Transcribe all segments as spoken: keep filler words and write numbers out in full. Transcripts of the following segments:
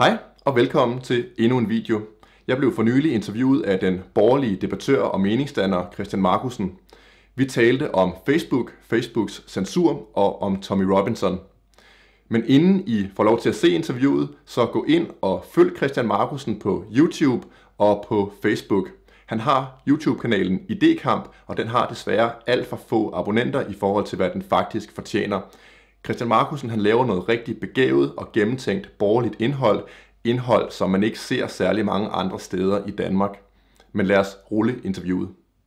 Hej og velkommen til endnu en video. Jeg blev for nylig interviewet af den borgerlige debattør og meningsdanner Christian Marcussen. Vi talte om Facebook, Facebooks censur og om Tommy Robinson. Men inden I får lov til at se interviewet, så gå ind og følg Christian Marcussen på YouTube og på Facebook. Han har YouTube-kanalen Idékamp, og den har desværre alt for få abonnenter i forhold til, hvad den faktisk fortjener. Christian Marcussen han laver noget rigtig begavet og gennemtænkt borgerligt indhold, indhold som man ikke ser særlig mange andre steder i Danmark. Men lad os rulle interviewet.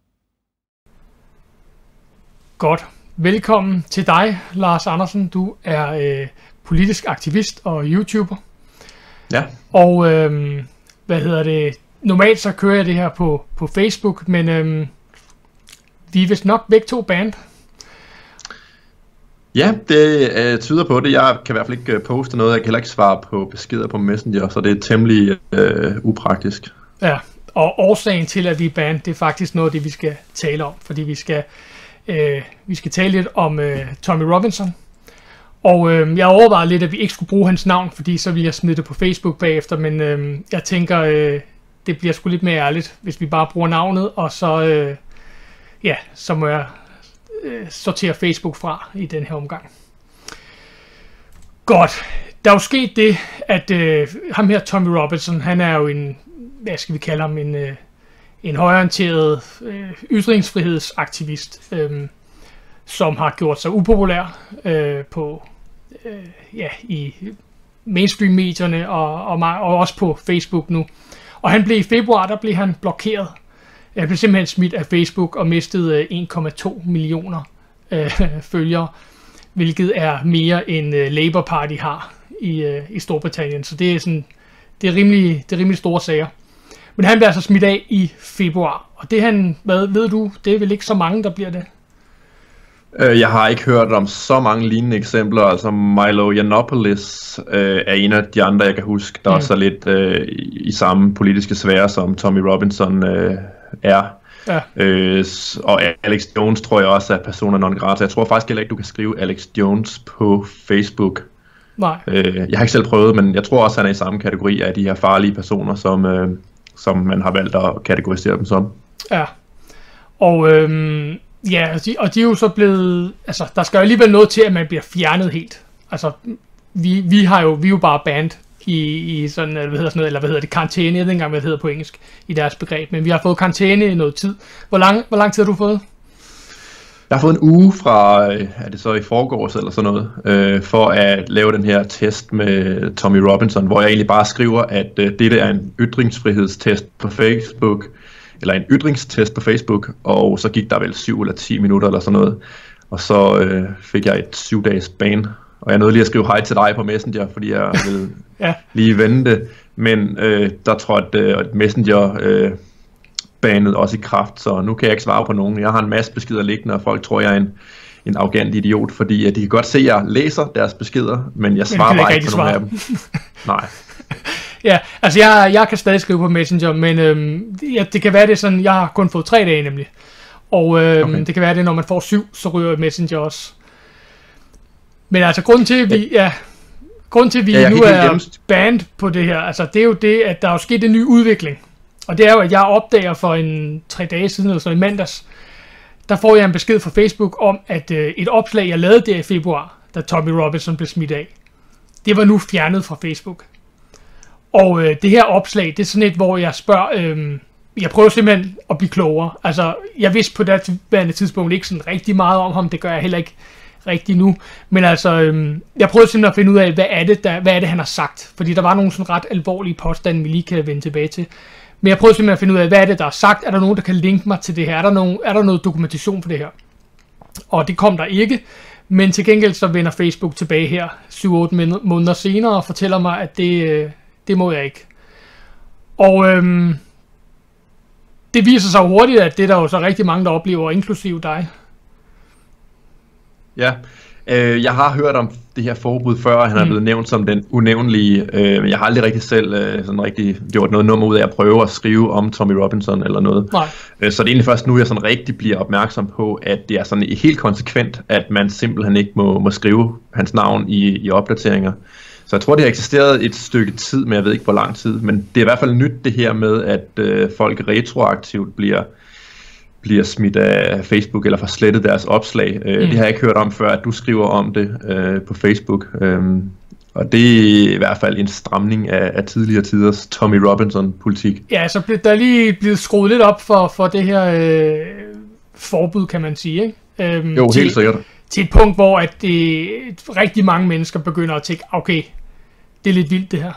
Godt. Velkommen til dig, Lars Andersen. Du er øh, politisk aktivist og YouTuber. Ja. Og øh, hvad hedder det? Normalt så kører jeg det her på, på Facebook, men øh, vi er vist nok begge to band. Ja, det øh, tyder på det. Jeg kan i hvert fald ikke poste noget. Jeg kan heller ikke svare på beskeder på Messenger, så det er temmelig øh, upraktisk. Ja, og årsagen til, at vi er band, det er faktisk noget af det, vi skal tale om. Fordi vi skal, øh, vi skal tale lidt om øh, Tommy Robinson. Og øh, jeg overvejede lidt, at vi ikke skulle bruge hans navn, fordi så ville jeg smide det på Facebook bagefter. Men øh, jeg tænker, øh, det bliver sgu lidt mere ærligt, hvis vi bare bruger navnet, og så, øh, ja, så må jeg sortere Facebook fra i den her omgang. Godt. Der er jo sket det, at øh, ham her, Tommy Robinson, han er jo en, hvad skal vi kalde ham, en, øh, en højreorienteret øh, ytringsfrihedsaktivist, øh, som har gjort sig upopulær øh, på, øh, ja, i mainstream-medierne og, og, og også på Facebook nu. Og han blev i februar, der blev han blokeret. Jeg blev simpelthen smidt af Facebook og mistede en komma to millioner øh, følgere, hvilket er mere end øh, Labour Party har i, øh, i Storbritannien. Så det er, sådan, det, er rimelig, det er rimelig store sager. Men han blev altså smidt af i februar. Og det han, hvad ved du, det er vel ikke så mange, der bliver det? Jeg har ikke hørt om så mange lignende eksempler. Altså Milo Yiannopoulos øh, er en af de andre, jeg kan huske, der mm. også er lidt øh, i, i samme politiske sfære, som Tommy Robinson øh, er. Ja. Øh, og Alex Jones tror jeg også er persona non grata. Jeg tror faktisk heller ikke, du kan skrive Alex Jones på Facebook. Nej. Øh, jeg har ikke selv prøvet, men jeg tror også, han er i samme kategori af de her farlige personer, som, øh, som man har valgt at kategorisere dem som. Ja. Og øhm, ja, og de, og de er jo så blevet, altså der skal jo alligevel noget til, at man bliver fjernet helt. Altså vi, vi har jo, vi er jo bare band i, i sådan, hvad hedder sådan noget, eller hvad hedder det, karantæne, jeg ved ikke engang, hvad det hedder på engelsk i deres begreb, men vi har fået karantæne i noget tid. Hvor lang, hvor lang tid har du fået? Jeg har fået en uge fra, er det så i forgårs eller sådan noget, øh, for at lave den her test med Tommy Robinson, hvor jeg egentlig bare skriver, at øh, dette er en ytringsfrihedstest på Facebook, eller en ytringstest på Facebook, og så gik der vel syv eller ti minutter eller sådan noget, og så øh, fik jeg et syv dages ban. Og jeg nåede lige at skrive hej til dig på Messenger, fordi jeg ville ja. lige vende det. Men øh, der tror jeg, at, at Messenger øh, banede også i kraft, så nu kan jeg ikke svare på nogen. Jeg har en masse beskeder liggende, og folk tror, jeg er en, en arrogant idiot, fordi at de kan godt se, at jeg læser deres beskeder, men jeg svarer men bare ikke på nogen af dem. Nej. Ja, altså jeg, jeg kan stadig skrive på Messenger, men øhm, ja, det kan være det sådan, jeg har kun fået tre dage nemlig. Og øhm, okay. det kan være det, når man får syv, så ryger Messenger også. Men altså grunden til, at vi, ja, grunden til, at vi ja, nu er band på det her, altså det er jo det, at der er jo sket en ny udvikling. Og det er jo, at jeg opdager for en tre dage siden, eller så i mandags, der får jeg en besked fra Facebook om, at øh, et opslag, jeg lavede der i februar, da Tommy Robinson blev smidt af, det var nu fjernet fra Facebook. Og øh, det her opslag, det er sådan et, hvor jeg spørger, øh, jeg prøver simpelthen at blive klogere. Altså, jeg vidste på det tidspunkt ikke sådan rigtig meget om ham, det gør jeg heller ikke rigtig nu. Men altså, øhm, jeg prøvede simpelthen at finde ud af, hvad er det, der, hvad er det han har sagt. Fordi der var nogle sådan ret alvorlige påstande, vi lige kan vende tilbage til. Men jeg prøvede simpelthen at finde ud af, hvad er det, der er sagt. Er der nogen, der kan linke mig til det her? Er der, nogen, er der noget dokumentation for det her? Og det kom der ikke. Men til gengæld så vender Facebook tilbage her syv otte måneder senere og fortæller mig, at det, øh, det må jeg ikke. Og øhm, det viser sig hurtigt, at det er der jo så rigtig mange, der oplever, inklusive dig. Ja, øh, jeg har hørt om det her forbud før, han er mm. blevet nævnt som den unævnlige, øh, men jeg har aldrig rigtig selv øh, sådan rigtig gjort noget nummer ud af at prøve at skrive om Tommy Robinson eller noget. Øh, så det er egentlig først nu, jeg sådan rigtig bliver opmærksom på, at det er sådan helt konsekvent, at man simpelthen ikke må, må skrive hans navn i, i opdateringer. Så jeg tror, det har eksisteret et stykke tid, men jeg ved ikke, hvor lang tid. Men det er i hvert fald nyt det her med, at øh, folk retroaktivt bliver, bliver smidt af Facebook eller får slettet deres opslag. Øh, mm. Det har jeg ikke hørt om før, at du skriver om det øh, på Facebook. Øh, og det er i hvert fald en stramning af, af tidligere tiders Tommy Robinson-politik. Ja, så blev der lige blevet skruet lidt op for, for det her øh, forbud, kan man sige, ikke? Øhm, jo, til, helt sikkert. Til et punkt, hvor at det, rigtig mange mennesker begynder at tænke, okay, det er lidt vildt det her.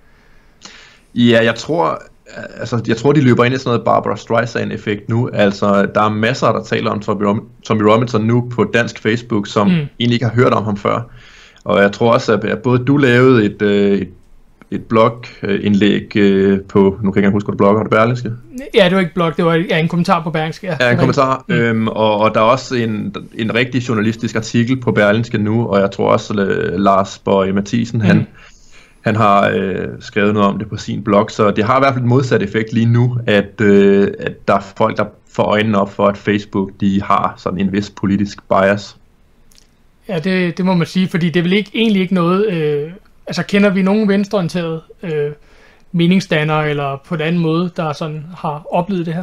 Ja, jeg tror, altså, jeg tror de løber ind i sådan noget Barbara Streisand-effekt nu. Altså, der er masser, der taler om Tommy, Rom- Tommy Robinson nu på dansk Facebook, som mm. egentlig ikke har hørt om ham før. Og jeg tror også, at både du lavede et, et, et blogindlæg på, nu kan jeg ikke huske, hvad du blogger, har du Berlingske? Ja, det var ikke blog, det var ja, en kommentar på Berlingske. Ja, ja en kommentar, mm. øhm, og, og der er også en, en rigtig journalistisk artikel på Berlingske nu, og jeg tror også, at Lars Bøje Mathisen, mm. han, han har øh, skrevet noget om det på sin blog, så det har i hvert fald et modsat effekt lige nu, at, øh, at der er folk, der får øjnene op for, at Facebook, de har sådan en vis politisk bias. Ja, det, det må man sige, fordi det er vel ikke, egentlig ikke noget, øh, altså kender vi nogen venstreorienterede øh, meningsdannere, eller på en anden måde, der sådan har oplevet det her?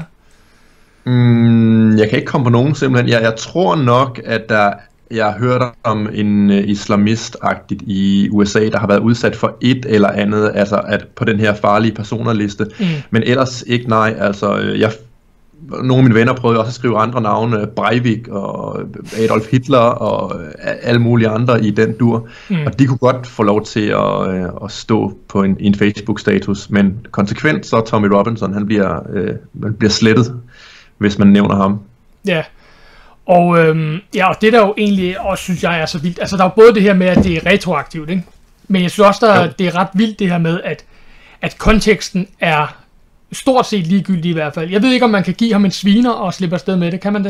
Mm, jeg kan ikke komme på nogen simpelthen. Jeg, jeg tror nok, at der, jeg har hørt om en uh, islamist-agtigt i U S A, der har været udsat for et eller andet, altså at på den her farlige personerliste, mm. men ellers ikke nej, altså jeg nogle af mine venner prøvede også at skrive andre navne, Breivik og Adolf Hitler og alle mulige andre i den dur, mm. og de kunne godt få lov til at, at stå på en, en Facebook-status, men konsekvent så Tommy Robinson, han bliver, øh, han bliver slettet, hvis man nævner ham. Ja, og, øhm, ja, og det der jo egentlig også synes jeg er så vildt, altså der er jo både det her med, at det er retroaktivt, ikke? Men jeg synes også, der, det er ret vildt det her med, at, at konteksten er stort set ligegyldig i hvert fald. Jeg ved ikke, om man kan give ham en sviner og slippe afsted med det. Kan man det?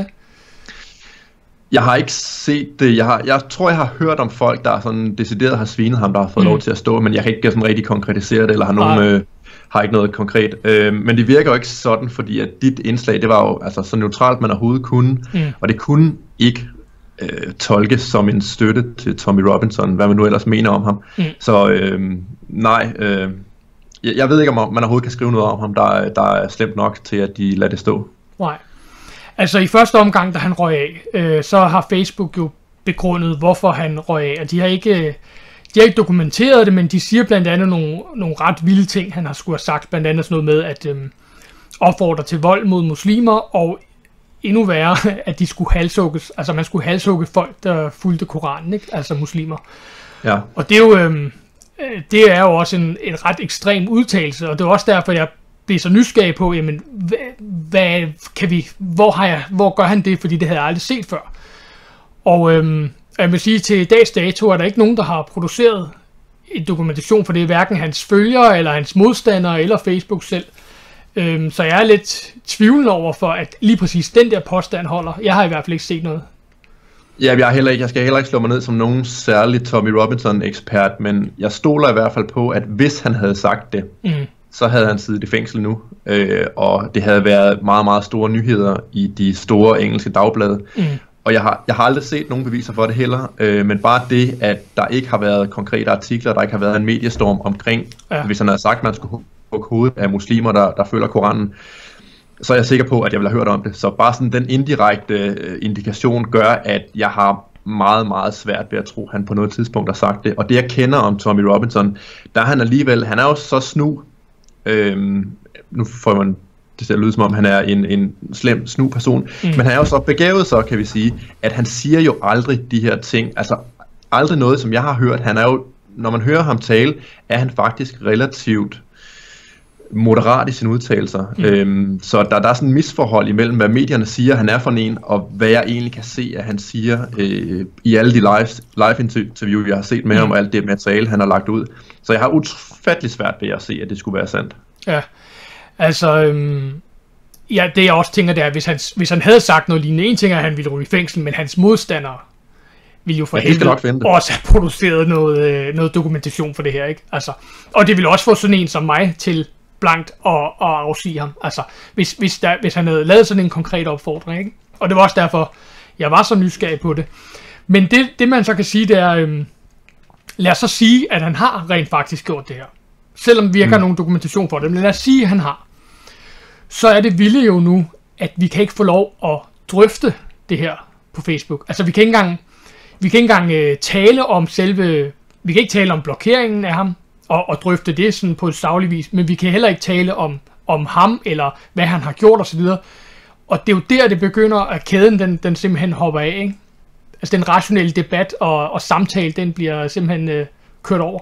Jeg har ikke set det. Jeg, har, jeg tror, jeg har hørt om folk, der sådan decideret har svinet ham, der har fået mm. lov til at stå, men jeg kan ikke sådan rigtig konkretisere det, eller har, nogen, øh, har ikke noget konkret. Øh, men det virker jo ikke sådan, fordi at dit indslag, det var jo altså, så neutralt, man overhovedet kunne, mm. og det kunne ikke øh, tolkes som en støtte til Tommy Robinson, hvad man nu ellers mener om ham. Mm. Så øh, nej... Øh, Jeg ved ikke, om man overhovedet kan skrive noget om ham, der, der er slemt nok til, at de lader det stå. Nej. Altså i første omgang, da han røg af, øh, så har Facebook jo begrundet, hvorfor han røg af. Og de har ikke, de har ikke dokumenteret det, men de siger blandt andet nogle, nogle ret vilde ting, han har skulle have sagt. Blandt andet sådan noget med at øh, opfordre til vold mod muslimer, og endnu værre, at de skulle halshugges. Altså man skulle halshugge folk, der fulgte Koranen, ikke? Altså muslimer. Ja. Og det er jo... Øh, Det er jo også en, en ret ekstrem udtalelse, og det er også derfor, jeg bliver så nysgerrig på, jamen, hvad, hvad kan vi, hvor, har jeg, hvor gør han det, fordi det havde jeg aldrig set før. Og øhm, jeg vil sige, til dags dato er der ikke nogen, der har produceret en dokumentation for det, hverken hans følgere, eller hans modstandere, eller Facebook selv. Øhm, så jeg er lidt tvivlende over for, at lige præcis den der påstand holder. Jeg har i hvert fald ikke set noget. Ja, jeg, er heller ikke, jeg skal heller ikke slå mig ned som nogen særlig Tommy Robinson-ekspert, men jeg stoler i hvert fald på, at hvis han havde sagt det, mm. så havde han siddet i fængsel nu, øh, og det havde været meget, meget store nyheder i de store engelske dagblade. Mm. Og jeg har, jeg har aldrig set nogen beviser for det heller, øh, men bare det, at der ikke har været konkrete artikler, der ikke har været en mediestorm omkring, ja. Hvis han havde sagt, at man skulle hugge hovedet af muslimer, der, der følger Koranen, så er jeg sikker på, at jeg vil have hørt om det. Så bare sådan den indirekte indikation gør, at jeg har meget, meget svært ved at tro, at han på noget tidspunkt har sagt det. Og det jeg kender om Tommy Robinson, der er han alligevel, han er jo så snu, øhm, nu får man det til at lyde som om, han er en, en slem snu person, mm. men han er jo så begavet så, kan vi sige, at han siger jo aldrig de her ting, altså aldrig noget, som jeg har hørt. Han er jo, når man hører ham tale, er han faktisk relativt moderat i sine udtalelser. Mm. Øhm, så der, der er sådan en misforhold imellem, hvad medierne siger, han er for en, og hvad jeg egentlig kan se, at han siger øh, i alle de live, live interview, jeg har set med mm. ham, og alt det materiale, han har lagt ud. Så jeg har ufattelig svært ved at se, at det skulle være sandt. Ja, altså... Øhm, ja, det jeg også tænker, det er, hvis han, hvis han havde sagt noget lignende, en ting er, at han ville ryge i fængsel, men hans modstandere ville jo for helvede også have produceret noget, noget dokumentation for det her, ikke? Altså, og det ville også få sådan en som mig til blankt og, og afsige ham. Altså, hvis, hvis, der, hvis han havde lavet sådan en konkret opfordring, ikke? Og det var også derfor, jeg var så nysgerrig på det. Men det, det man så kan sige, det er, øhm, lad os så sige, at han har rent faktisk gjort det her. Selvom vi ikke har mm. nogen dokumentation for det, men lad os sige, at han har. Så er det vilde jo nu, at vi kan ikke få lov at drøfte det her på Facebook. Altså vi kan ikke engang, vi kan ikke engang øh, tale om selve, vi kan ikke tale om blokeringen af ham, og, og drøfte det sådan på et saglig vis, men vi kan heller ikke tale om, om ham, eller hvad han har gjort osv. Og det er jo der, det begynder, at kæden den, den simpelthen hopper af, ikke? Altså den rationelle debat og, og samtale, den bliver simpelthen øh, kørt over.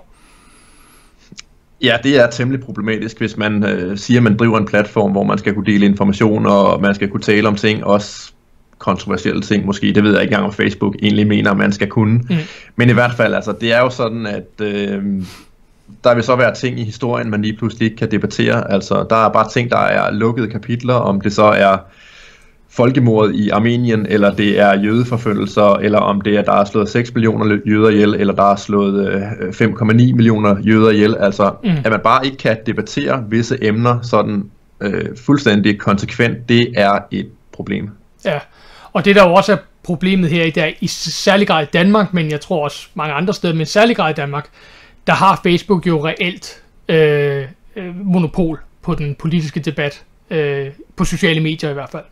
Ja, det er temmelig problematisk, hvis man øh, siger, at man driver en platform, hvor man skal kunne dele information, og man skal kunne tale om ting, også kontroversielle ting måske. Det ved jeg ikke engang, om Facebook egentlig mener, at man skal kunne. Mm. Men i hvert fald, altså, det er jo sådan, at øh, der vil så være ting i historien, man lige pludselig ikke kan debattere. Altså, der er bare ting, der er lukkede kapitler, om det så er folkemordet i Armenien, eller det er jødeforfølgelser, eller om det er, der er slået seks millioner jøder ihjel, eller der er slået øh, fem komma ni millioner jøder ihjel. Altså, mm. at man bare ikke kan debattere visse emner sådan øh, fuldstændig konsekvent, det er et problem. Ja, og det der jo også er problemet her i dag, i særlig grad i Danmark, men jeg tror også mange andre steder, men i særlig grad i Danmark, der har Facebook jo reelt øh, øh, monopol på den politiske debat, øh, på sociale medier i hvert fald.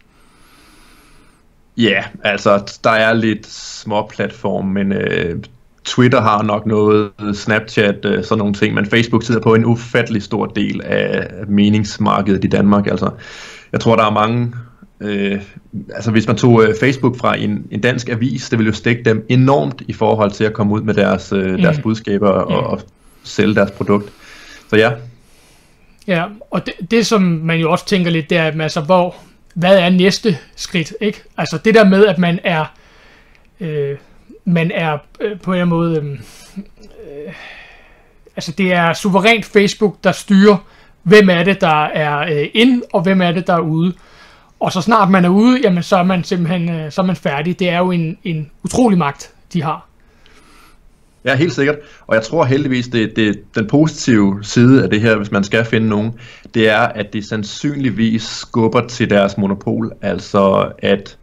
Ja, yeah, altså der er lidt små platform, men øh, Twitter har nok noget, Snapchat, øh, sådan nogle ting, men Facebook sidder på en ufattelig stor del af meningsmarkedet i Danmark. Altså, jeg tror, der er mange, øh, altså hvis man tog øh, Facebook fra en, en dansk avis, det ville jo stikke dem enormt i forhold til at komme ud med deres, øh, deres mm. budskaber og, mm. og sælge deres produkt. Så ja. Ja, og det, det som man jo også tænker lidt, det er, altså hvor... Hvad er næste skridt, ikke? Altså det der med, at man er, øh, man er øh, på en eller anden måde, øh, altså det er suverænt Facebook, der styrer, hvem er det, der er øh, inde, og hvem er det, der er ude. Og så snart man er ude, jamen så er man simpelthen øh, så er man færdig. Det er jo en, en utrolig magt, de har. Ja, helt sikkert. Og jeg tror heldigvis, det, det den positive side af det her, hvis man skal finde nogen, det er, at de sandsynligvis skubber til deres monopol. Altså, at,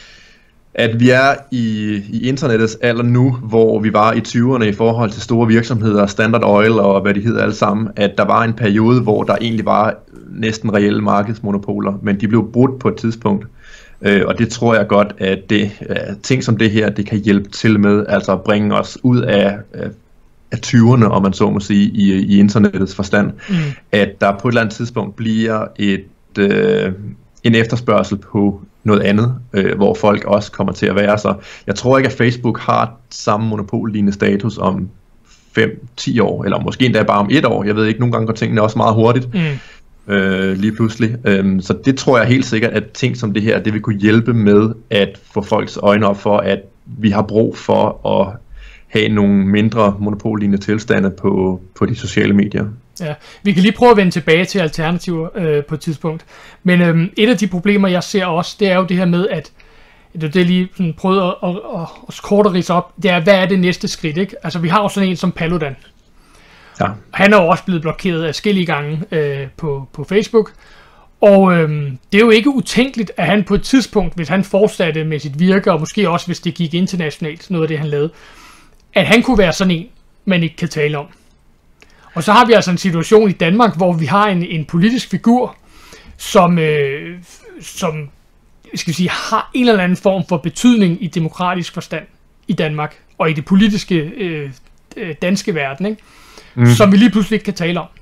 at vi er i, i internettets alder nu, hvor vi var i tyverne i forhold til store virksomheder, Standard Oil og hvad de hedder alle sammen, at der var en periode, hvor der egentlig var næsten reelle markedsmonopoler, men de blev brudt på et tidspunkt. Øh, og det tror jeg godt, at det, uh, ting som det her, det kan hjælpe til med, altså at bringe os ud af, af, af tyverne, om man så må sige, i, i internettets forstand. Mm. At der på et eller andet tidspunkt bliver et, øh, en efterspørgsel på noget andet, øh, hvor folk også kommer til at være så. Jeg tror ikke, at Facebook har samme monopollignende status om fem til ti år, eller måske endda bare om et år. Jeg ved ikke, nogle gange går tingene også meget hurtigt. Mm. Øh, lige pludselig. Øhm, så det tror jeg helt sikkert, at ting som det her, det vil kunne hjælpe med at få folks øjne op for, at vi har brug for at have nogle mindre monopollignende tilstande på, på de sociale medier. Ja, vi kan lige prøve at vende tilbage til alternativer øh, på et tidspunkt. Men øh, et af de problemer, jeg ser også, det er jo det her med, at det er det, jeg lige sådan prøvede at, at, at, at kort at ridse op, det er, hvad er det næste skridt, ikke? Altså, vi har jo sådan en som Paludan. Ja. Han er jo også blevet blokeret adskillige gange øh, på, på Facebook. Og øh, det er jo ikke utænkeligt, at han på et tidspunkt, hvis han fortsatte med sit virke, og måske også hvis det gik internationalt, noget af det han lavede, at han kunne være sådan en, man ikke kan tale om. Og så har vi altså en situation i Danmark, hvor vi har en, en politisk figur, som, øh, som skal vi sige, har en eller anden form for betydning i demokratisk forstand i Danmark, og i det politiske øh, danske verden, ikke? Mm. Som vi lige pludselig ikke kan tale om.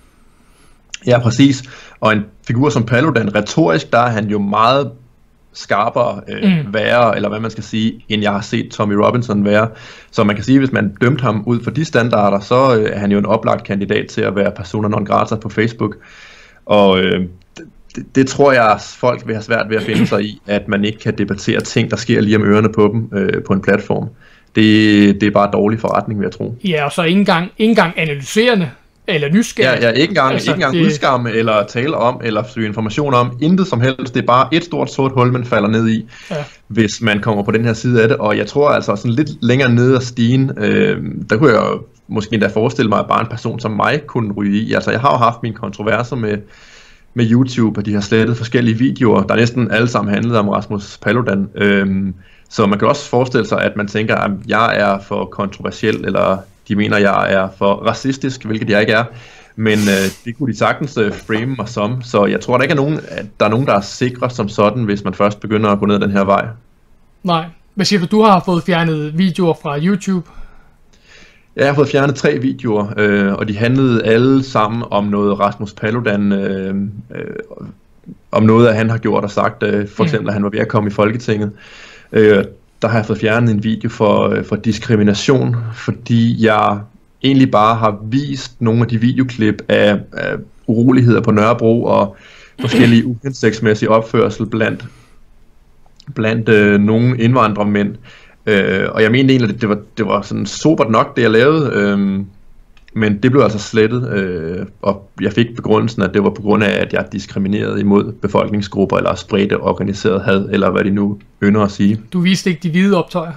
Ja, præcis. Og en figur som Paludan, retorisk, der er han jo meget skarpere øh, mm. værre, eller hvad man skal sige, end jeg har set Tommy Robinson være. Så man kan sige, hvis man dømte ham ud for de standarder, så øh, er han jo en oplagt kandidat til at være persona non grata på Facebook. Og øh, det, det tror jeg, folk vil have svært ved at finde sig i, at man ikke kan debattere ting, der sker lige om ørerne på dem øh, på en platform. Det, det er bare dårlig forretning, vil jeg tro. Ja, og så ikke engang, ikke engang analyserende eller nysgerrig. Ja, ja, ikke engang, altså, ikke engang det... udskamme eller tale om eller søge information om. Intet som helst. Det er bare et stort sort hul, man falder ned i, ja. Hvis man kommer på den her side af det. Og jeg tror altså sådan lidt længere ned ad stigen, øh, der kunne jeg måske endda forestille mig, at bare en person som mig kunne ryge i. Altså jeg har jo haft mine kontroverser med, med YouTube, og de har slettet forskellige videoer, der næsten alle sammen handlede om Rasmus Paludan. Øh, Så man kan også forestille sig, at man tænker, at jeg er for kontroversiel, eller de mener, jeg er for racistisk, hvilket jeg ikke er. Men øh, det kunne de sagtens øh, frame mig som, så jeg tror, der ikke er nogen, at der er nogen, der er sikre som sådan, hvis man først begynder at gå ned den her vej. Nej. Hvad siger du, du har fået fjernet videoer fra YouTube? Ja, jeg har fået fjernet tre videoer, øh, og de handlede alle sammen om noget Rasmus Paludan, øh, øh, om noget, at han har gjort og sagt, øh, for eksempel, mm. at han var ved at komme i Folketinget. Øh, der har jeg fået fjernet en video for, øh, for diskrimination, fordi jeg egentlig bare har vist nogle af de videoklip af, af uroligheder på Nørrebro og forskellige uhensigtsmæssige opførsel blandt, blandt øh, nogle indvandrermænd. Øh, og jeg mente egentlig, at det var, det var sådan sobert nok, det jeg lavede, øh, men det blev altså slettet, øh, og jeg fik begrundelsen, at det var på grund af, at jeg diskriminerede imod befolkningsgrupper, eller spredte organiseret had, eller hvad de nu ynder at sige. Du viste ikke de hvide optøjer?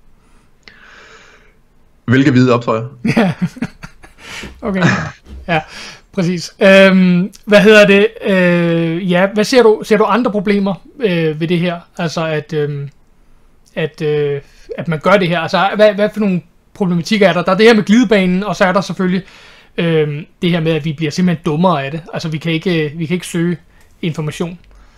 Hvilke hvide optøjer? Ja, okay, ja, præcis. Øhm, hvad hedder det? Øh, ja, hvad ser du, ser du andre problemer øh, ved det her? Altså at, øh, at, øh, at man gør det her. Altså hvad, hvad for nogle problematikker er der? Der er det her med glidebanen, og så er der selvfølgelig øh, det her med, at vi bliver simpelthen dummere af det. Altså vi kan ikke, vi kan ikke søge information.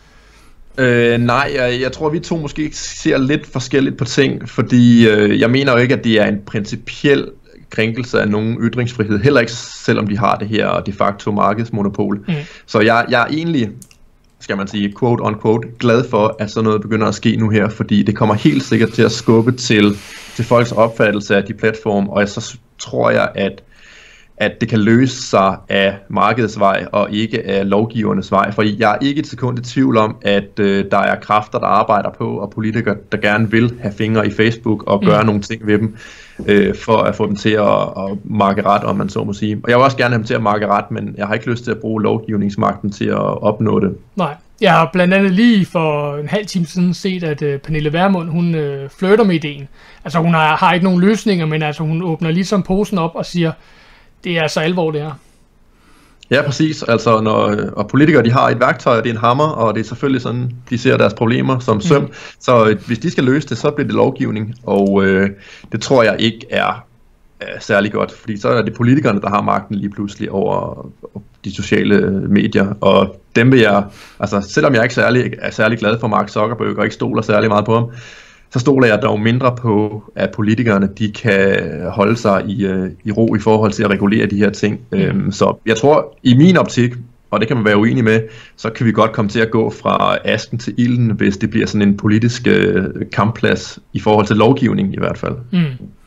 Øh, nej, jeg, jeg tror, vi to måske ser lidt forskelligt på ting, fordi øh, jeg mener jo ikke, at det er en principiel krænkelse af nogen ytringsfrihed, heller ikke selvom de har det her de facto markedsmonopol. Mm. Så jeg, jeg er egentlig, skal man sige, quote on quote, glad for, at sådan noget begynder at ske nu her, fordi det kommer helt sikkert til at skubbe til, til folks opfattelse af de platforme, og så tror jeg, at at det kan løse sig af markedets vej og ikke af lovgivernes vej. For jeg er ikke et sekund i tvivl om, at øh, der er kræfter, der arbejder på, og politikere, der gerne vil have fingre i Facebook og gøre mm. nogle ting ved dem, øh, for at få dem til at, at markere ret, om man så må sige. Og jeg vil også gerne have dem til at markere ret, men jeg har ikke lyst til at bruge lovgivningsmagten til at opnå det. Nej, jeg har blandt andet lige for en halv time siden set, at øh, Pernille Vermund, hun øh, flirter med ideen. Altså hun har, har ikke nogen løsninger, men altså hun åbner ligesom posen op og siger, det er så alvor, det her. Ja, præcis. Altså, når, og politikere, de har et værktøj, og det er en hammer, og det er selvfølgelig sådan, de ser deres problemer som søm. Mm. Så hvis de skal løse det, så bliver det lovgivning, og øh, det tror jeg ikke er øh, særlig godt, fordi så er det politikerne, der har magten lige pludselig over de sociale medier, og dem vil jeg, altså selvom jeg ikke særlig, er særlig glad for Mark Zuckerberg, og ikke stoler særlig meget på ham, så stoler jeg dog mindre på, at politikerne de kan holde sig i, øh, i ro i forhold til at regulere de her ting. Mm. Øhm, så jeg tror, i min optik, og det kan man være uenig med, så kan vi godt komme til at gå fra asken til ilden, hvis det bliver sådan en politisk øh, kampplads i forhold til lovgivning i hvert fald. Mm.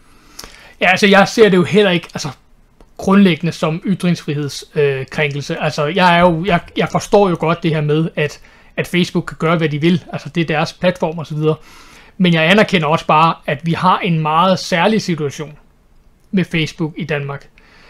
Ja, altså jeg ser det jo heller ikke altså, grundlæggende som ytringsfrihedskrænkelse. Øh, altså jeg, er jo, jeg, jeg forstår jo godt det her med, at, at Facebook kan gøre, hvad de vil. Altså det er deres platform og så videre. Men jeg anerkender også bare, at vi har en meget særlig situation med Facebook i Danmark.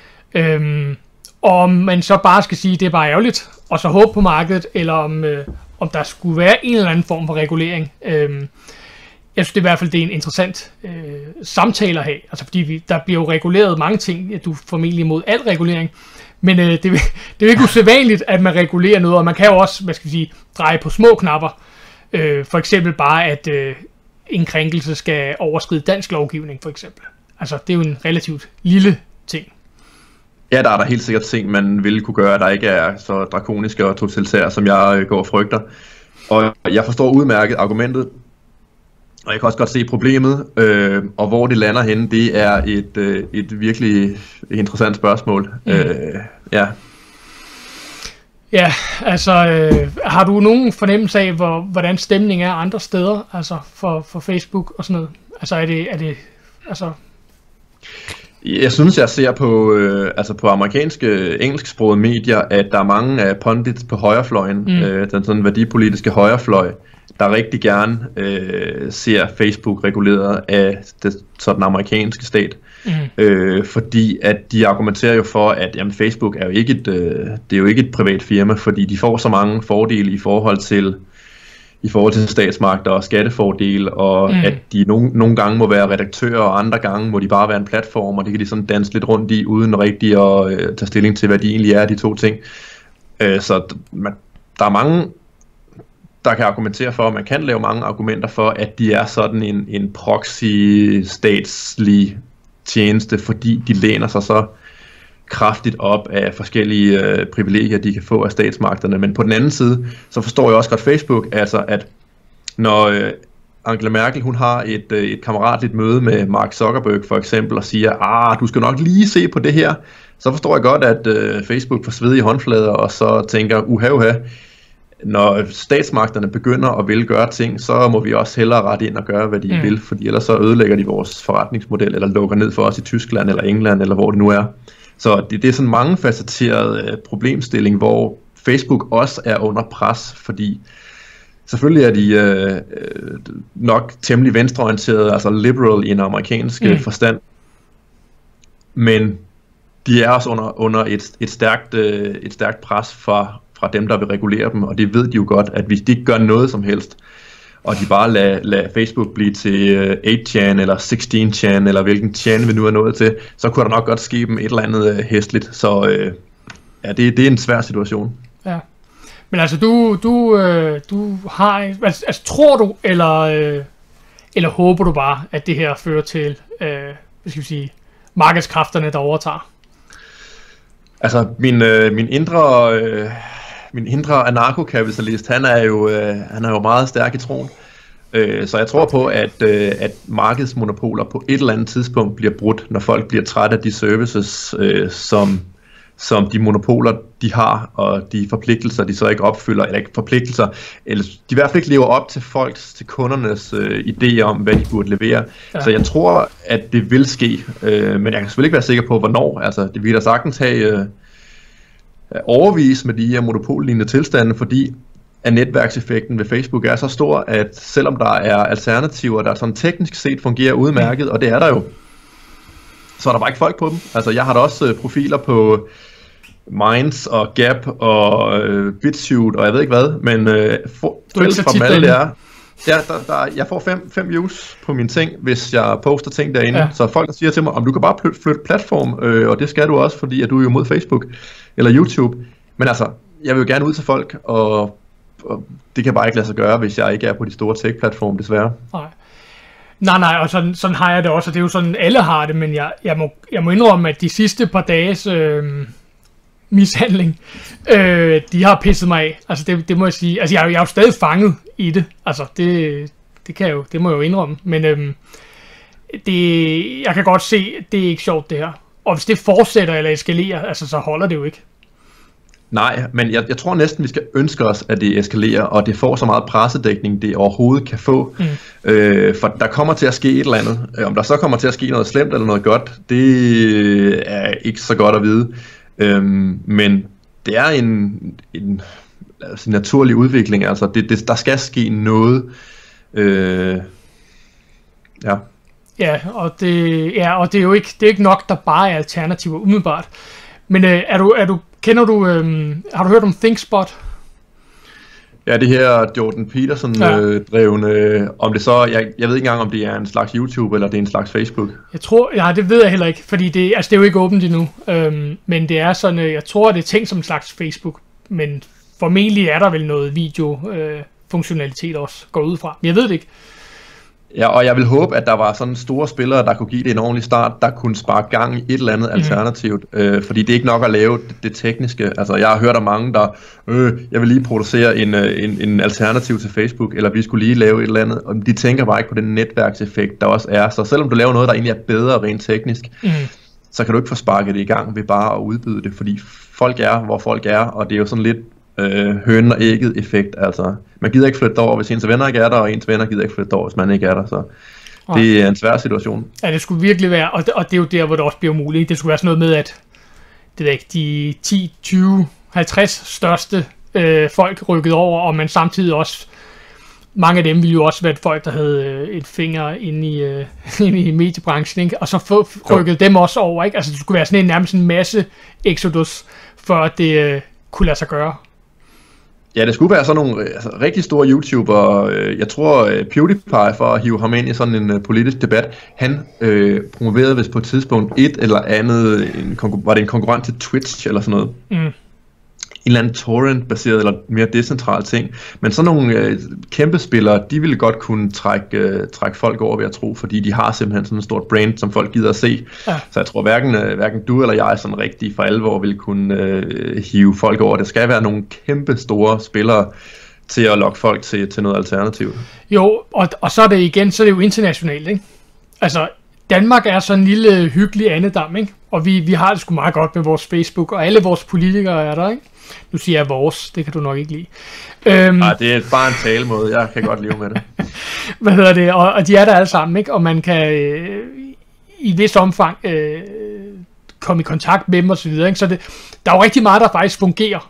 Øhm, og om man så bare skal sige, at det er bare ærgerligt, og så håbe på markedet, eller om, øh, om der skulle være en eller anden form for regulering. Øhm, jeg synes det er i hvert fald, det er en interessant øh, samtale at have. Altså fordi vi, der bliver jo reguleret mange ting. Du er formentlig imod al regulering. Men øh, det, det er jo ikke usædvanligt, at man regulerer noget, og man kan jo også, hvad skal vi sige, dreje på små knapper. Øh, for eksempel bare, at øh, en krænkelse skal overskride dansk lovgivning, for eksempel. Altså, det er jo en relativt lille ting. Ja, der er der helt sikkert ting, man ville kunne gøre, der ikke er så drakoniske og totalitære, som jeg øh, går og frygter. Og jeg forstår udmærket argumentet, og jeg kan også godt se problemet, øh, og hvor det lander henne, det er et, øh, et virkelig interessant spørgsmål. Mm. Øh, ja. Ja, altså, øh, har du nogen fornemmelse af, hvor, hvordan stemningen er andre steder, altså for, for Facebook og sådan noget? Altså, er det, er det, altså... Jeg synes, jeg ser på, øh, altså på amerikanske engelsksprogede medier, at der er mange af pundits på højrefløjen, mm. øh, den sådan værdipolitiske højrefløj, der rigtig gerne øh, ser Facebook reguleret af det, så den amerikanske stat. Mm. Øh, fordi at de argumenterer jo for, at jamen, Facebook er jo ikke et, øh, det er jo ikke et privat firma, fordi de får så mange fordele i forhold til i forhold til statsmagter og skattefordele, og mm. at de nogle, nogle gange må være redaktører, og andre gange må de bare være en platform, og det kan de sådan danse lidt rundt i, uden rigtig at øh, tage stilling til, hvad de egentlig er, de to ting. Øh, så man, der er mange, der kan argumentere for, og man kan lave mange argumenter for, at de er sådan en, en proxy-statslig tjeneste, fordi de læner sig så kraftigt op af forskellige øh, privilegier, de kan få af statsmagterne. Men på den anden side, så forstår jeg også godt Facebook, altså at når øh, Angela Merkel, hun har et, øh, et kammeratligt møde med Mark Zuckerberg for eksempel, og siger, ah, du skal nok lige se på det her, så forstår jeg godt, at øh, Facebook får svedige håndflader, og så tænker, uha, uha, når statsmagterne begynder at ville gøre ting, så må vi også hellere rette ind og gøre, hvad de mm. vil, fordi ellers så ødelægger de vores forretningsmodel, eller lukker ned for os i Tyskland, eller England, eller hvor det nu er. Så det, det er sådan en mangefacetteret øh, problemstilling, hvor Facebook også er under pres, fordi selvfølgelig er de øh, nok temmelig venstreorienterede, altså liberal i en amerikansk mm. forstand, men de er også under, under et, et, stærkt, øh, et stærkt pres fra, fra dem, der vil regulere dem, og det ved de jo godt, at hvis de ikke gør noget som helst, og de bare lader, lader Facebook blive til otte chan eller seksten chan, eller hvilken chan vi nu er nået til, så kunne der nok godt ske dem et eller andet øh, hæsligt, så øh, ja, det, det er en svær situation. Ja. Men altså, du, du, øh, du har, altså, altså tror du, eller, øh, eller håber du bare, at det her fører til, øh, hvad skal vi sige, markedskræfterne, der overtager? Altså, min, øh, min indre, øh, min indre anarkokapitalist, han er jo, øh, han er jo meget stærk i troen. Øh, så jeg tror på, at, øh, at markedsmonopoler på et eller andet tidspunkt bliver brudt, når folk bliver trætte af de services, øh, som som de monopoler, de har, og de forpligtelser, de så ikke opfylder, eller ikke forpligtelser, eller de i hvert fald ikke lever op til folks, til kundernes øh, idéer om, hvad de burde levere. Ja. Så jeg tror, at det vil ske, øh, men jeg kan selvfølgelig ikke være sikker på, hvornår. Altså, det vil da sagtens have øh, overvis med de her monopollignende tilstande, fordi at netværkseffekten ved Facebook er så stor, at selvom der er alternativer, der sådan teknisk set fungerer udmærket, og det er der jo, så er der bare ikke folk på dem. Altså, jeg har da også øh, profiler på Minds og Gap og øh, BitChute og jeg ved ikke hvad, men øh, for, fælles fra dem alle er, ja, der, der, jeg får fem, fem views på mine ting, hvis jeg poster ting derinde. Ja. Så folk der siger til mig, om du kan bare flytte, flytte platform, øh, og det skal du også, fordi at du er jo mod Facebook eller YouTube. Men altså, jeg vil jo gerne ud til folk, og, og det kan bare ikke lade sig gøre, hvis jeg ikke er på de store tech-platforme, desværre. Nej. Nej, nej, og sådan, sådan har jeg det også, og det er jo sådan, alle har det, men jeg, jeg, må, jeg må indrømme, at de sidste par dages øh, mishandling, øh, de har pisset mig af. Altså, det, det må jeg sige. Altså, jeg, jeg er jo stadig fanget i det. Altså, det, det, kan jeg jo, det må jeg jo indrømme. Men øh, det, jeg kan godt se, det er ikke sjovt, det her. Og hvis det fortsætter eller eskalerer, altså, så holder det jo ikke. Nej, men jeg, jeg tror næsten, vi skal ønske os, at det eskalerer, og det får så meget pressedækning, det overhovedet kan få. Mm. Øh, for der kommer til at ske et eller andet. Om der så kommer til at ske noget slemt eller noget godt, det er ikke så godt at vide. Øhm, men det er en, en altså, naturlig udvikling. Altså, det, det, der skal ske noget. Øh, ja. Ja, og det, ja, og det er jo ikke, det er ikke nok, der bare er alternativer umiddelbart. Men øh, er du, er du, kender du, øh, har du hørt om ThinkSpot? Ja, det her Jordan Peterson ja. øh, drevne, om det så, jeg, jeg ved ikke engang, om det er en slags YouTube, eller det er en slags Facebook. Jeg tror, ja, det ved jeg heller ikke, fordi det, altså, det er jo ikke åbent endnu, øhm, men det er sådan, øh, jeg tror, det er tænkt som en slags Facebook, men formentlig er der vel noget video-funktionalitet øh, også, går ud fra, men jeg ved det ikke. Ja, og jeg vil håbe, at der var sådan store spillere, der kunne give det en ordentlig start, der kunne sparke gang i et eller andet alternativt, mm. øh, fordi det er ikke nok at lave det, det tekniske. Altså, jeg har hørt af mange, der, øh, jeg vil lige producere en, en, en alternativ til Facebook, eller vi skulle lige lave et eller andet, og de tænker bare ikke på den netværkseffekt, der også er. Så selvom du laver noget, der egentlig er bedre rent teknisk, mm. så kan du ikke få sparket det i gang ved bare at udbyde det, fordi folk er, hvor folk er, og det er jo sådan lidt Øh, hønen og ægget effekt. Altså, man gider ikke flytte over, hvis ens venner ikke er der, og ens venner gider ikke flytte over, hvis man ikke er der. Så okay. Det er en svær situation. Ja, det skulle virkelig være, og det, og det er jo der, hvor det også bliver muligt. Det skulle være sådan noget med, at det er ikke de ti, tyve, halvtreds største øh, folk rykket over, og man samtidig også, mange af dem ville jo også være folk, der havde øh, et finger inde i, øh, inde i mediebranchen, ikke? Og så få rykket jo. dem også over. Ikke? Altså, det skulle være sådan en nærmest en masse exodus, for at det øh, kunne lade sig gøre. Ja, det skulle være sådan nogle altså, rigtig store YouTubere. Jeg tror PewDiePie, for at hive ham ind i sådan en uh, politisk debat, han øh, promoverede vist på et tidspunkt et eller andet, en, var det en konkurrent til Twitch eller sådan noget. Mm. eller anden torrent-baseret eller mere decentral ting. Men sådan nogle øh, kæmpe spillere, de ville godt kunne trække, øh, trække folk over, ved at tro, fordi de har simpelthen sådan et stort brand, som folk gider at se. Ja. Så jeg tror hverken, øh, hverken du eller jeg sådan rigtig for alvor vil kunne øh, hive folk over. Det skal være nogle kæmpe store spillere til at lokke folk til, til noget alternativ. Jo, og, og så er det igen, så er det jo internationalt, ikke? Altså, Danmark er sådan en lille hyggelig andedam, ikke? Og vi, vi har det sgu meget godt med vores Facebook, og alle vores politikere er der, ikke? Nu siger jeg vores, det kan du nok ikke lide. Øhm, Nej, det er bare en talemåde, jeg kan godt leve med det. Hvad hedder det? Og, og de er der alle sammen, ikke? Og man kan øh, i et vist omfang øh, komme i kontakt med dem og så videre, ikke? Så det, der er jo rigtig meget, der faktisk fungerer.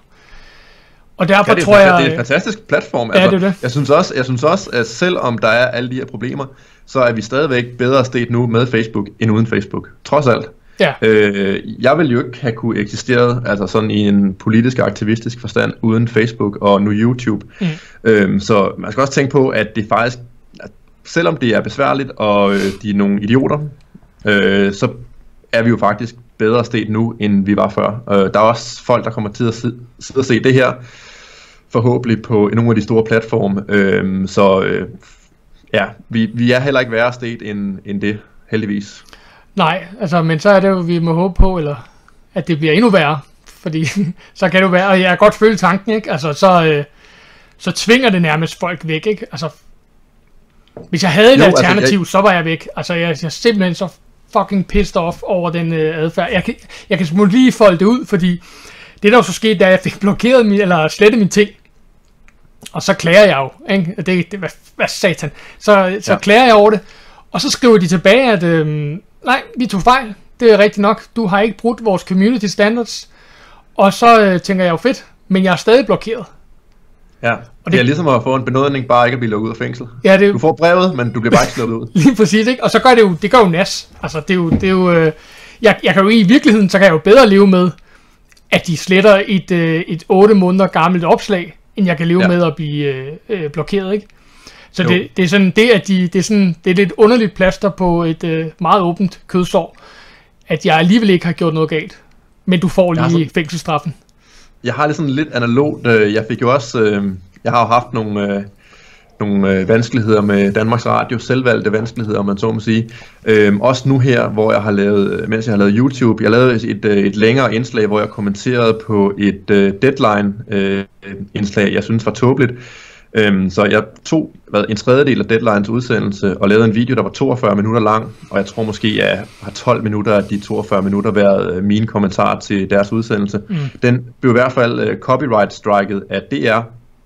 Og derfor ja, det tror jeg... Det er en fantastisk platform. Ja, altså, det er det. Jeg synes også, jeg synes også, at selvom der er alle de her problemer, så er vi stadigvæk bedre sted nu med Facebook, end uden Facebook. Trods alt. Ja. Øh, jeg vil jo ikke have kunne eksistere altså sådan i en politisk aktivistisk forstand uden Facebook og nu YouTube. Mm. Øh, så man skal også tænke på, at det faktisk, at selvom det er besværligt, og øh, de er nogle idioter, øh, så er vi jo faktisk bedre sted nu, end vi var før. Øh, der er også folk, der kommer til at sidde, sidde og se det her, forhåbentlig på nogle af de store platforme. Øh, så øh, ja, vi, vi er heller ikke værre sted end, end det, heldigvis. Nej, altså, men så er det jo, vi må håbe på, eller at det bliver endnu værre, fordi så kan det jo være, og jeg kan godt føle tanken, ikke? Altså, så, øh, så tvinger det nærmest folk væk, ikke? Altså, hvis jeg havde et jo, alternativ, altså, jeg... så var jeg væk. Altså, jeg, jeg er simpelthen så fucking pissed off over den øh, adfærd. Jeg kan, jeg kan simpelthen lige folde det ud, fordi det der jo så skete, da jeg fik blokeret min, eller slettet mine ting, og så klager jeg jo, ikke? Det, det, hvad, hvad satan? Så, så ja. klager jeg over det, og så skriver de tilbage, at øh, nej, vi tog fejl, det er rigtigt nok, du har ikke brudt vores community standards, og så øh, tænker jeg jo fedt, men jeg er stadig blokeret. Ja, og det, det er ligesom at få en benådning, bare ikke at blive lukket ud af fængsel. Ja, det, du får brevet, men du bliver bare ikke sluppet ud. Lige præcis, ikke? Og så gør det jo, det gør jo nas. Altså, det er jo, det er jo øh, jeg, jeg kan jo i virkeligheden, så kan jeg jo bedre leve med, at de sletter et, øh, et otte måneder gammelt opslag, end jeg kan leve ja. med at blive øh, øh, blokeret, ikke? Så det, det er sådan det, at de, det er sådan, det er lidt underligt plaster på et øh, meget åbent kødsår, at jeg alligevel ikke har gjort noget galt, men du får lige sådan, fængselsstraffen. Jeg har det sådan lidt analogt. Jeg fik jo også, øh, jeg har jo haft nogle, øh, nogle øh, vanskeligheder med Danmarks Radio, selvvalgte vanskeligheder, om man så må sige. Øh, også nu her, hvor jeg har lavet, mens jeg har lavet YouTube, jeg lavede et, et længere indslag, hvor jeg kommenterede på et øh, deadline øh, indslag, jeg synes var tåbeligt. Øhm, så jeg tog hvad, en tredjedel af Deadlines udsendelse og lavede en video, der var toogfyrre minutter lang, og jeg tror måske, jeg har tolv minutter af de toogfyrre minutter været øh, mine kommentarer til deres udsendelse. Mm. Den blev i hvert fald øh, copyright-striket af D R,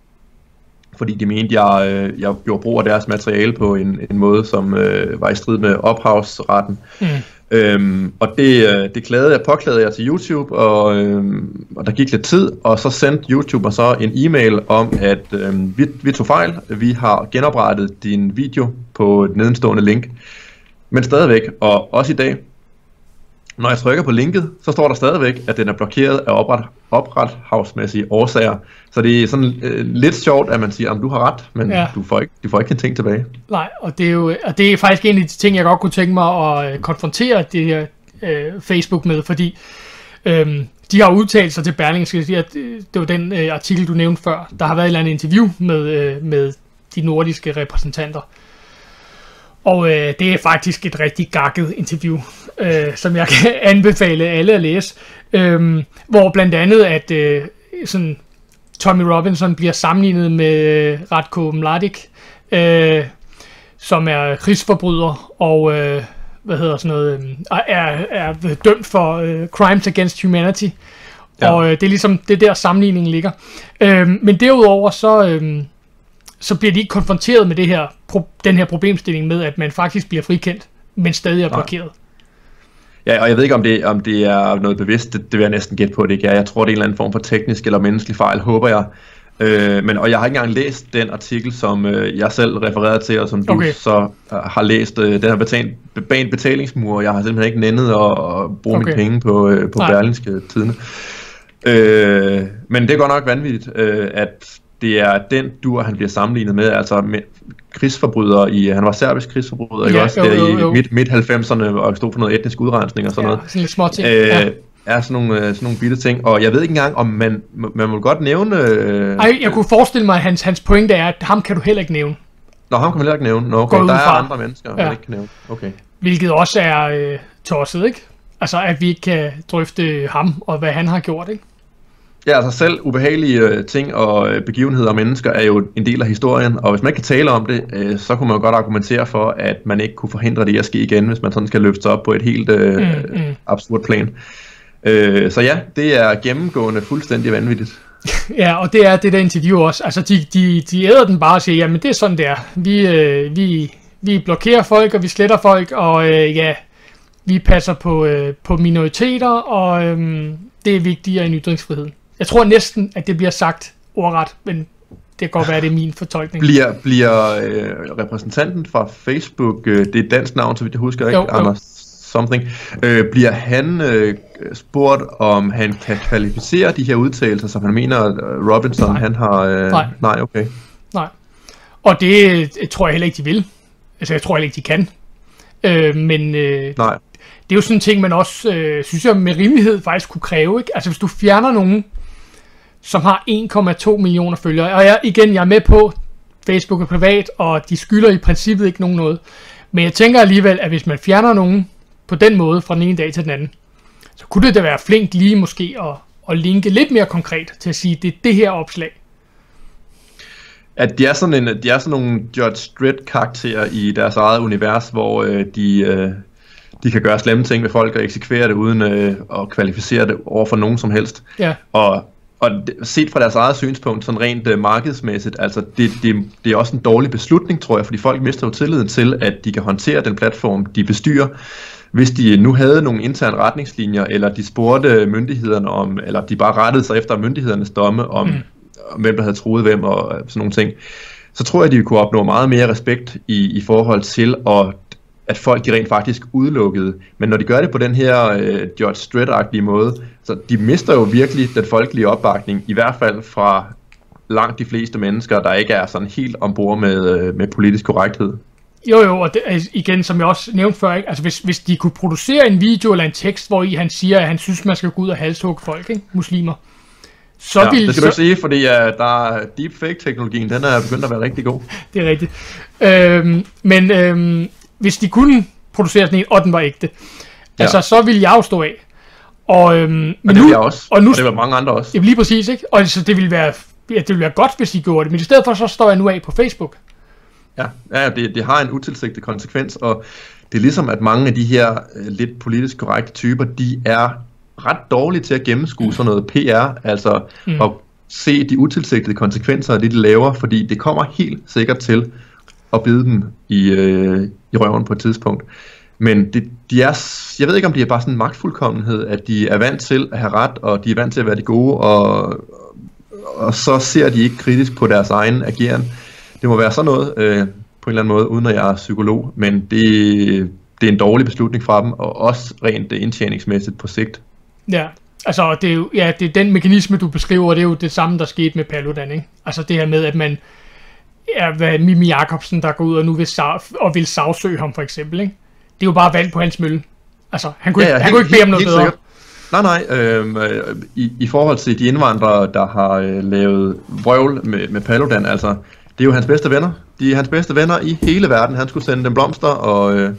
fordi de mente, jeg, øh, jeg gjorde brug af deres materiale på en, en måde, som øh, var i strid med ophavsretten. Mm. Øhm, og det, det klagede jeg, påklagede jeg til YouTube, og, øhm, og der gik lidt tid, og så sendte YouTube mig så en e-mail om, at øhm, vi, vi tog fejl, vi har genoprettet din video på et nedenstående link, men stadigvæk, og også i dag, når jeg trykker på linket, så står der stadigvæk, at den er blokeret af opret, oprethavsmæssige årsager. Så det er sådan øh, lidt sjovt, at man siger, at du har ret, men ja. du, får ikke, du får ikke en ting tilbage. Nej, og det er jo og det er faktisk en af de ting, jeg godt kunne tænke mig at øh, konfrontere det her øh, Facebook med, fordi øh, de har udtalt sig til Berlingske, at øh, det var den øh, artikel, du nævnte før. Der har været et eller andet interview med, øh, med de nordiske repræsentanter. Og øh, det er faktisk et rigtig gakket interview, øh, som jeg kan anbefale alle at læse. Øh, hvor blandt andet, at øh, sådan, Tommy Robinson bliver sammenlignet med øh, Ratko Mladic, øh, som er krigsforbryder og øh, hvad hedder sådan noget, øh, er, er dømt for øh, crimes against humanity. Ja. Og øh, det er ligesom det der sammenligningen ligger. Øh, men derudover så... Øh, så bliver de ikke konfronteret med det her, den her problemstilling med, at man faktisk bliver frikendt, men stadig er blokeret. Ja, og jeg ved ikke, om det, om det er noget bevidst, det, det vil jeg næsten gætte på, det ikke er. Jeg tror, det er en eller anden form for teknisk eller menneskelig fejl, håber jeg. Øh, men, og jeg har ikke engang læst den artikel, som øh, jeg selv refererede til, og som du okay. så øh, har læst. Øh, den har betalt, bag betalingsmur, jeg har simpelthen ikke nændet at, at bruge okay. mine penge på, øh, på Berlingske Tidende. Øh, men det er godt nok vanvittigt, øh, at det er den dur, han bliver sammenlignet med, altså med krigsforbrydere i, han var serbisk krigsforbryder, ja, ikke også, jo, jo, jo. Der i midt, midt halvfemserne, og stod for noget etnisk udrensning og sådan ja, noget. Sådan lidt småting. Øh, ja. er sådan nogle, sådan nogle bitte ting, og jeg ved ikke engang, om man, man må godt nævne... Øh, Ej, jeg kunne forestille mig, at hans, hans pointe er, at ham kan du heller ikke nævne. Nå, ham kan man heller ikke nævne. Nå, okay, der er andre mennesker, ja. man ikke kan nævne. Okay. Hvilket også er øh, tosset, ikke? Altså, at vi ikke kan drøfte ham, og hvad han har gjort, ikke? Ja, altså selv ubehagelige øh, ting og øh, begivenheder og mennesker er jo en del af historien, og hvis man ikke kan tale om det, øh, så kunne man jo godt argumentere for, at man ikke kunne forhindre det at ske igen, hvis man sådan skal løfte sig op på et helt øh, mm, mm. absurd plan. Øh, så ja, det er gennemgående fuldstændig vanvittigt. Ja, og det er det der interview også. Altså, de, de, de æder den bare og siger, jamen det er sådan, det er. Vi, øh, vi, vi blokerer folk, og vi sletter folk, og øh, ja, vi passer på, øh, på minoriteter, og øh, det er vigtigere end ytringsfrihed. Jeg tror næsten, at det bliver sagt ordret, men det kan godt være, at det er min fortolkning. Bliver, bliver øh, repræsentanten fra Facebook, øh, det er et dansk navn, så vidt jeg husker, ikke? Jo, jo. Anders something, øh, bliver han øh, spurgt, om han kan kvalificere de her udtalelser, som han mener, uh, Robinson, nej. han har... Øh, nej. Nej, okay. Nej. Og det jeg tror jeg heller ikke, de vil. Altså, jeg tror heller ikke, de kan. Øh, men øh, nej. Det er jo sådan en ting, man også, øh, synes jeg, med rimelighed faktisk kunne kræve, ikke? Altså, hvis du fjerner nogen, som har en komma to millioner følgere, og jeg, igen, jeg er med på, Facebook er privat, og de skylder i princippet ikke nogen noget. Men jeg tænker alligevel, at hvis man fjerner nogen på den måde fra den ene dag til den anden, så kunne det da være flink lige måske at, at linke lidt mere konkret til at sige, at det er det her opslag. At de er sådan, en, de er sådan nogle Judge Dredd-karakterer i deres eget univers, hvor øh, de, øh, de kan gøre slemme ting med folk og eksekvere det uden øh, at kvalificere det over for nogen som helst. Ja. Og Og set fra deres eget synspunkt, sådan rent uh, markedsmæssigt, altså det, det, det er også en dårlig beslutning, tror jeg, fordi folk mister jo tilliden til, at de kan håndtere den platform, de bestyrer. Hvis de nu havde nogle interne retningslinjer, eller de spurgte myndighederne om, eller de bare rettede sig efter myndighedernes domme om, mm. om hvem der havde truet hvem og sådan nogle ting, så tror jeg, de kunne opnå meget mere respekt i, i forhold til, at, at folk de rent faktisk udelukkede. Men når de gør det på den her øh, Judge Dredd-agtige måde, så de mister jo virkelig den folkelige opbakning, i hvert fald fra langt de fleste mennesker, der ikke er sådan helt ombord med, med politisk korrekthed. Jo jo, og det, igen, som jeg også nævnte før, ikke? Altså hvis, hvis de kunne producere en video eller en tekst, hvor i han siger, at han synes, man skal gå ud og halshugge folk, ikke? Muslimer. Så ja, vil, det skal så... du sige, fordi uh, der er deepfake-teknologien, den er begyndt at være rigtig god. Det er rigtigt. Øhm, men øhm, hvis de kunne producere sådan en, og den var ægte, ja. altså så ville jeg jo stå af. Og, øhm, men og det nu, vil jeg også, og, nu, og det vil mange andre også. Det lige præcis, ikke? Og så det ville være, ja, det ville være godt, hvis de gjorde det, men i stedet for, så står jeg nu af på Facebook. Ja, ja det, det har en utilsigtet konsekvens, og det er ligesom, at mange af de her øh, lidt politisk korrekte typer, de er ret dårlige til at gennemskue sådan noget P R, altså mm. at se de utilsigtede konsekvenser af det, de laver, fordi det kommer helt sikkert til at bide dem i, øh, i røven på et tidspunkt. Men det, de er, jeg ved ikke, om de er bare sådan en magtfuldkommenhed, at de er vant til at have ret, og de er vant til at være de gode, og, og så ser de ikke kritisk på deres egen ageren. Det må være sådan noget, øh, på en eller anden måde, uden at jeg er psykolog, men det, det er en dårlig beslutning fra dem, og også rent indtjeningsmæssigt på sigt. Ja, altså det er jo, ja, det er den mekanisme, du beskriver, det er jo det samme, der skete med Paludan, ikke? Altså det her med, at man er Mimi Jakobsen, der går ud og nu vil, og vil sagsøge ham, for eksempel, ikke? Det er jo bare valg på hans mølle. Altså, han kunne, ja, ja, han helt, kunne ikke bede om noget bedre. Sikkert. Nej, nej. Øh, i, I forhold til de indvandrere, der har øh, lavet vrøvl med, med Paludan, altså, det er jo hans bedste venner. De er hans bedste venner i hele verden. Han skulle sende dem blomster og, øh,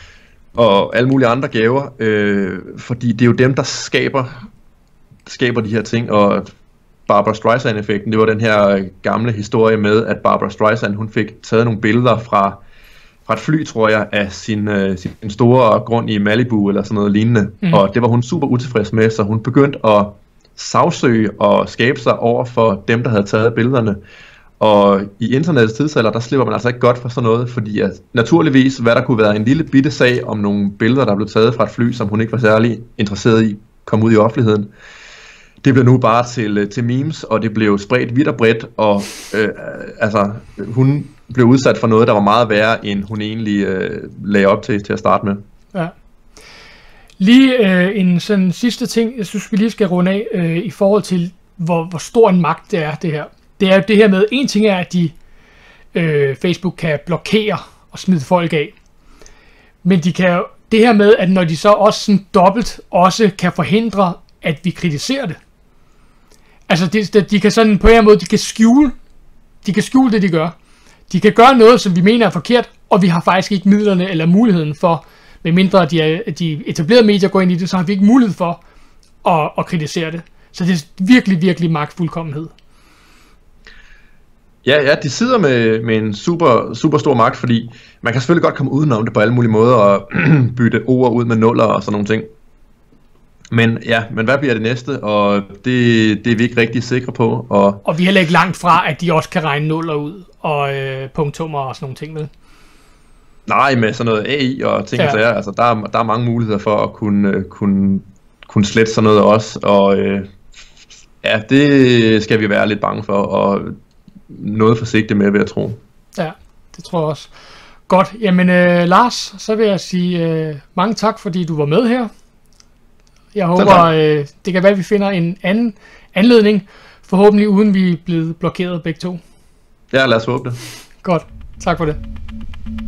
og alle mulige andre gaver, øh, fordi det er jo dem, der skaber, skaber de her ting, og Barbra Streisand-effekten, det var den her gamle historie med, at Barbra Streisand, hun fik taget nogle billeder fra fra et fly, tror jeg, af sin, øh, sin store grund i Malibu eller sådan noget lignende. Mm. Og det var hun super utilfreds med, så hun begyndte at sagsøge og skabe sig over for dem, der havde taget billederne. Og i internettets tidsalder, der slipper man altså ikke godt for sådan noget, fordi at naturligvis, hvad der kunne være en lille bitte sag om nogle billeder, der blev taget fra et fly, som hun ikke var særlig interesseret i, kom ud i offentligheden. Det blev nu bare til, til memes, og det blev spredt vidt og bredt, og øh, altså, hun blev udsat for noget, der var meget værre, end hun egentlig øh, lagde op til, til at starte med. Ja. Lige øh, en sådan sidste ting, jeg synes, vi lige skal runde af, øh, i forhold til, hvor, hvor stor en magt det er, det her. Det er det her med, en ting er, at de, øh, Facebook kan blokere og smide folk af, men de kan det her med, at når de så også sådan dobbelt også kan forhindre, at vi kritiserer det. Altså, de, de kan sådan på en eller anden måde, de kan skjule, de kan skjule det, de gør. De kan gøre noget, som vi mener er forkert, og vi har faktisk ikke midlerne eller muligheden for, medmindre de, er, de etablerede medier går ind i det, så har vi ikke mulighed for at, at kritisere det. Så det er virkelig, virkelig magtfuldkommenhed. Ja, ja, de sidder med, med en super, super stor magt, fordi man kan selvfølgelig godt komme udenom det på alle mulige måder, og bytte ord ud med nuller og sådan nogle ting. Men ja, men hvad bliver det næste? Og det, det er vi ikke rigtig sikre på. Og, og vi er heller ikke langt fra, at de også kan regne nuller ud, og øh, punktummer og sådan nogle ting med. Nej, med sådan noget A I og ting og sager, altså der er, der er mange muligheder for at kunne, kunne, kunne slette sådan noget også, og øh, ja, det skal vi være lidt bange for, og noget forsigtigt med, vil jeg tro. Ja, det tror jeg også. Godt, jamen øh, Lars, så vil jeg sige øh, mange tak, fordi du var med her. Jeg håber, øh, det kan være, at vi finder en anden anledning, forhåbentlig uden vi er blevet blokeret begge to. Ja, lad os håbe det. Godt, tak for det.